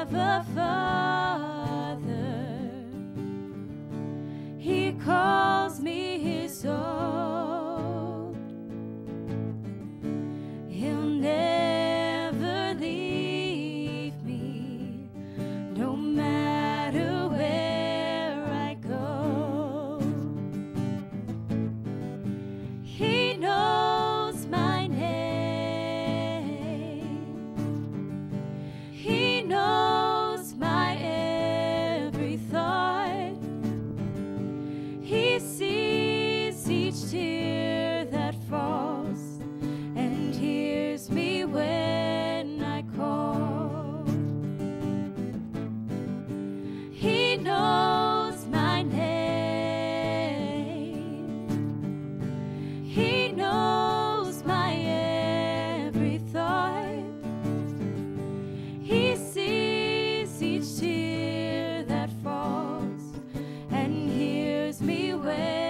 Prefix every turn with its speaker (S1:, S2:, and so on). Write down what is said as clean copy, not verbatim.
S1: have a Father. He calls me his own. He'll never leave me, no matter where I go. He knows my name. He knows my every thought. He sees each tear that falls and hears me when I call. He knows my name. He knows my every thought. He sees each tear that falls and hears me when